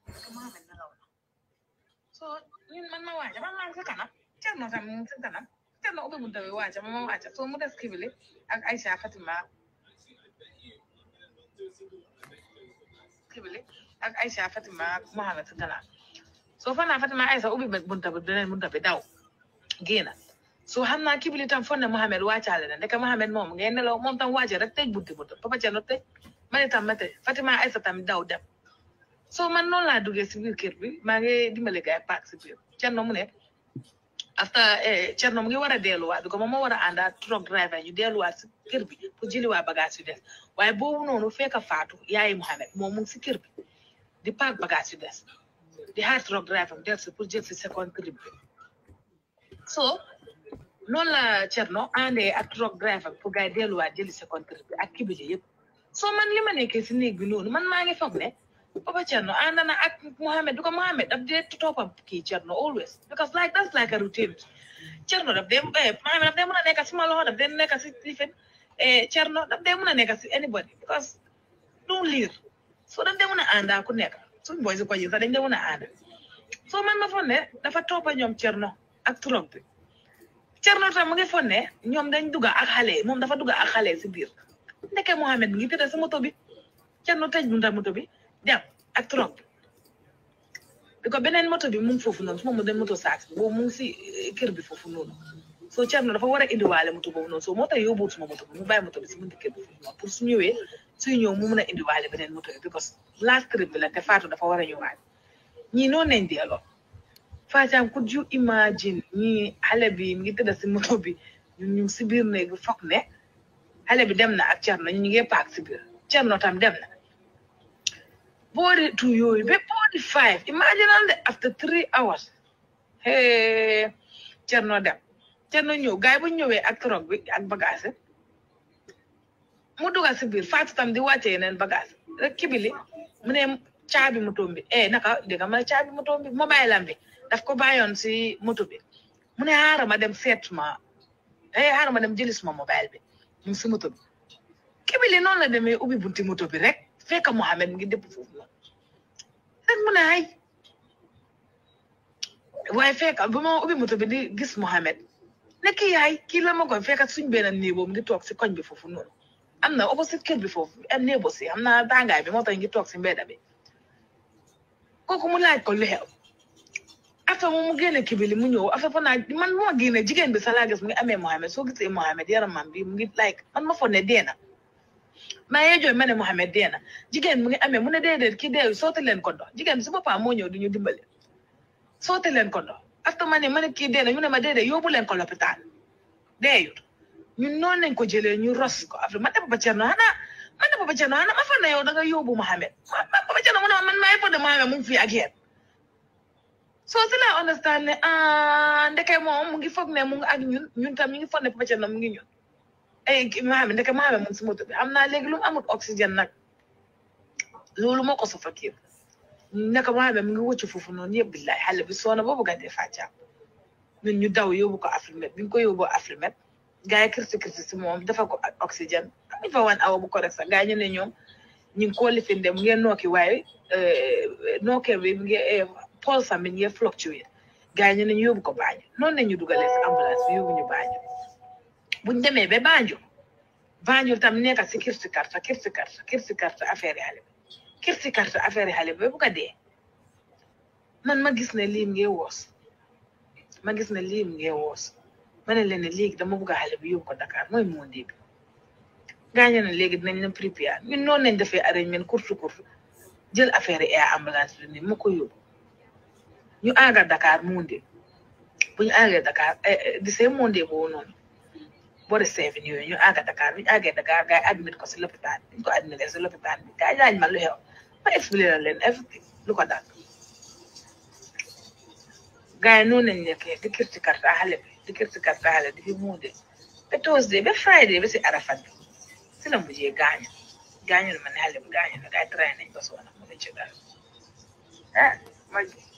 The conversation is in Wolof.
Mohamed nelaw na so ñun man ma waaja man maa ngi si kanam Thierno tam mu ngi si kanam Thierno ubbi bunta bi waaja ma waaja so mu des Kibili ak Aïcha Fatima Kibili ak Aïcha Fatima ak Mohamed si kanam so fanaa Fatima Aïcha ubbi bunta bi beneen bunta bi daw génn so xam naa Kibili tam foog ne Mohamed wàccaale na ndeke Mohamed moom ngeen nelaw moom tam waaja rek tëj bunti Papa Thierno tëj man itam ma tëj Fatima Aïcha tam daw dem so man noonu laa duggee si biir kër bi maa ngi dimbali gaay paak si biir Thierno mu ne after Thierno mu ngi war a delluwaat bi ko moom moo war a ànd ak truck driver ñu delluwaat si kër bi pour jëliwaat bagage yu des waaye boobu noonu fekk faatu yaayi Mohamed moom mu ngi si kër bi di paak bagage yu des di xaar truck driver del si pour jël si second trip bi so noonu la Thierno àndee ak truck driver pour gaay delluwaat jëli second trip bi ak Kibili yëpp so man li ma nekkee si néeg bi noonu man maa ngi foog ne Papa Thierno ànd na ak Mohamed because Mohamed daf dee toppam kii Thierno always because like that's like a routine Thierno daf dee Mohamed daf dee mën a nekk si ma loxo daf dee nekk si Stephen Thierno daf dee mën a nekk si anybody because du liir so daf dee mën a ànd ku nekk suñ boy si ko yi sax dañ dee mën a ànd so man ma foog ne dafa toppa ñoom Thierno ak turam bi Thierno tam mu ngi foog ne ñoom dañ dugga ak xale moom dafa dugga ak xale si biir ndeke Mohamed mi ngi tëdd si moto bi Thierno tëj bunta moto bi dem ak trop bi ko beneen moto bi mu ngi foofu noonu su ma mu dem moto saak boobu mu ngi si kër bi foofu noonu so Thierno dafa war a indiwaale moto boobu noonu so moo tax yóbbuwul suma moto bi mu bàyyi moto bi si bunti kër bi foofu noonu pour su ñëwee suy ñëw mu mun a indiwaale beneen moto bi because last trip bi la te Fatou dafa war a ñëwaat ñii noonu nañ delloo Fatou could you imagine ñii xale bi mi ngi tëdd si moto bi ñu si biir néeg bi foog ne xale bi dem na ak Thierno ñu ngi paak si biir Thierno tam dem na boori two yooyu ba boori 5 imaginal de after 3 hours hey Thierno dem Thierno ñëw gaay bu ñëwee ak truck bi ak bagage mu dugal si biir Fatou tam di wàcce yeneen bagage rek Kibili mu ne caabi moto bi naka dégg nga ma caabi moto bi mobile am bi daf ko bàyyoon si moto bi mu ne xaaral ma dem seet ma xaaral ma dem jëli suma mobile bi mu si moto bi Kibili noonu la demee ubbi bunti moto bi rek fekk Mohamed ngi dëpp foofu la rek mu ne ay waaye fekk bu ma ubbi moto bi di gis Mohamed ne kii yaay kii la ma koy fekk suñ benn néebo mu ngi toog si koñ bi foofu noonu am na opposite kër bi foofu am néebo si am na tàngaay bi moo tax ngi toog si mbedda bi kooku mu laaj ko lu xew after moom mu génne Kibili mu ñëw after fa naa man bu ma génne jigéen bi sa laa gis mu ngi amee Mohamed soo gisee Mohamed yaramam bi mu ngi like man ma foog ne dee na maa ngi jooy ma ne Mohamed dee na jigéen mu ngi amee mu ne déedéet kii dee sooti leen ko ndox jigéen si boppam moo ñëw di ñu dimbale sooti leen ko ndox after ma ne kii dee na ñu ne ma déedéet yóbbu leen ko lopitaan deeyut ñun noonu nañ ko jëlee ñu ros ko after man de Papa Thierno xanaa ma fa ne yow da nga yóbbu Mohamed Papa Thierno mu ne man maa ngi foog ne Mohamed mu ngi fii ak yéen so si la understand ne ndeke moom mu ngi foog ne mu ngi ak ñun tam ñu ngi foog ne Papa Thierno mu ngi ñun Mohamed ndeke Mohamed mu ngi si moto bi xam naa léegi lu mu amul oxygène nag loolu moo ko suffoqué naka Mohamed mu ngi wëcc foofu noonu yëpp billahi xale bi soona boobu gàddee fàccaam ñun ñu daw yóbbu ko Afrimet bi ñu ko yóbbu Afrimet gars yi kirti si moom dafa ko oxygène am fa 1 hour bu ko rek sax gars yi ñu ne ñoom ñu ngi koo lifinde mu ngi nooki waaye nookee bi mu ngi pulse am bi ñu ngi fluctué gars yi ñu ne ñu yóbbu ko Banjul noonu la ñu dugalee si ambulance bi yóbbu ñu Banjul buñ demee ba Banjul tam nekk si kirti karta affaire yi xale bi bu ko dee man ma gis ne lii mu ngi woos ma ne leen ne léegi dama bëgg a xale bi yóbbu ko Dakar mooy monde bi gaañu ne léegi dinañ leen préparer ñun noonu lañ defee arrangement kurtu jël affaire yi air ambulance bi ni ma ko yóbbu ñu àgga Dakar monde bu ñu àggee Dakar di see monde boobu noonu boori 7 yooyu ñu àgga Dakar bu ñu àggee Dakar gars yi admit ko si lopitaan bi ñu ko admité si lopitaan bi gars yi laaj ma lu xew ma expliqué leen everything lu ko dal gars yi noonu lañ nekkee di kirti karta xale di fi monde ba Tuesday ba Friday ba si Arafat bi si la mujjee gaañu na ma ne xale bi gaañu na gars yi traité nañ ko soona mu ne ci dara ma